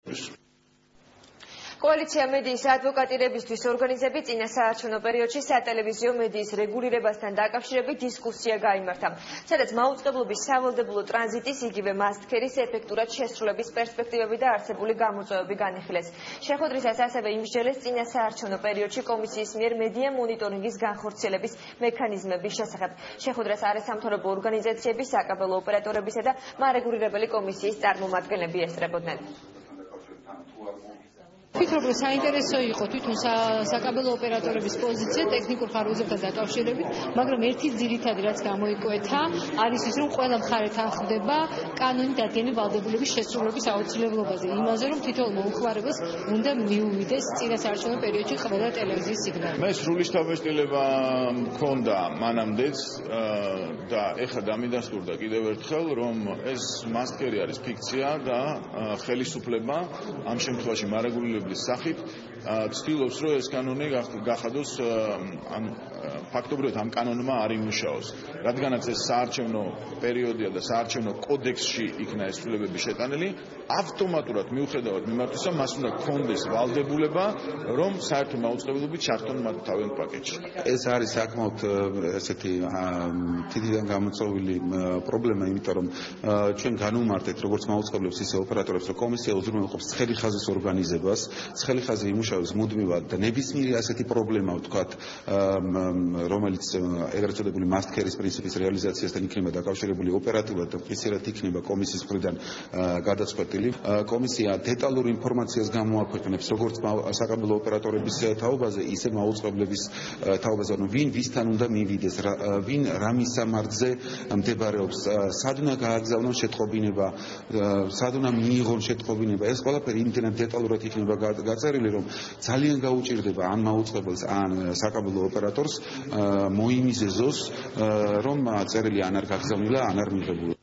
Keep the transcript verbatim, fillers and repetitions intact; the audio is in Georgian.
Koalitsiya medიის ადვოკატირებისთვის ორგანიზები წინა საარჩევნო პერიოდში სატელევიზიო მედიის რეგულირებასთან დაკავშირებით დისკუსია გაიმართა, სადაც მაუწყებლობის სავალდებულო ტრანზიტის იგივე მასტქერის ეფექტურად შესრულების პერსპექტივები და არსებული გამოწვევები განიხილეს. შეხვედრისას ასევე იმსჯელეს წინა საარჩევნო პერიოდში კომისიის მიერ მედია მონიტორინგის განხორციელების მექანიზმების შესახებ. შეხვედრას არასამთავრობო ორგანიზაციების, საკაბელო ოპერატორებისა და მარეგულირებელი კომისიის წარმომადგენლები ესწრებოდნენ. ვფიქრობ, რომ საინტერესო იყო თვითონ საკაბელო ოპერატორების პოზიცია ტექნიკურ ხარვეზებთან დაკავშირებით, მაგრამ ერთი ძირითადი რაც გამოიკვეთა, არის ის, რომ ყველა მხარე თანხმდება კანონით დადგენილი ვალდებულების შესრულების აუცილებლობაზე, იმაზე, რომ თითოეულ მომხმარებელს უნდა მიუვიდეს წინა საარჩევნო პერიოდში ყველა ტელევიზიის სიგნალი. მე სრული შთაბეჭდილება მქონდა მანამდეც და ეხლა დამიდასტურდა კიდევ ერთხელ, რომ ეს მასტქერი არის ფიქცია და ხელისუფლება ამ შემთხვევაში მარეგულირებული სახით ცდილობს, რომ ეს კანონი გახადოს ამ ფაქტობრივად ამ კანონმა არ იმუშაოს. რადგანაც ეს საარჩევნო პერიოდია და საარჩევნო კოდექსში იქნა ეს ცვლილებები შეტანილი, ავტომატურად მიუხედავად მიმართვისა, მას უნდა გქონდეს ვალდებულება, რომ საერთო მაუწყებლობით ჩართონ მათ თავიანთ პაკეტში. ეს არის საკმაოდ ესეთი თითიდან გამოწვეული პრობლემა, იმიტომ რომ ჩვენ განვმარტეთ როგორც მაუწყებლებს, ისე ოპერატორებს, რომ კომისია უზრუნველყოფს ცხელი ხაზის ორგანიზებას, ცხელი ხაზი იმუშავებს მუდმივად და ნებისმიერი ასეთი პრობლემა, ვთქვათ, რომელიც ეგრეთ წოდებული მასტქერის პრინციპის რეალიზაციასთან იქნება დაკავშირებული ოპერატიულად და მყისიერად იქნება კომისიის მხრიდან გადაწყვეტილი. კომისია დეტალურ ინფორმაციას გამოაქვეყნებს როგორც საკაბელო ოპერატორების თაობაზე, ისე მაუწყებლების თაობაზე, რომ ვინ ვისთან უნდა მივიდეს, ვინ რა მისამართზე მდებარეობს, სად უნდა გააგზავნონ შეტყობინება, სად უნდა მიიღონ შეტყობინება. ეს ყველაფერი იმდენად დეტალურად იქნება გაწერილი, რომ ძალიან გაუჭირდება ან მაუწყებელს, ან საკაბელო ოპერატორს მოიმიზეზოს, რომ წერილი ან არ გაგზავნილა, ან არ მიღებულა.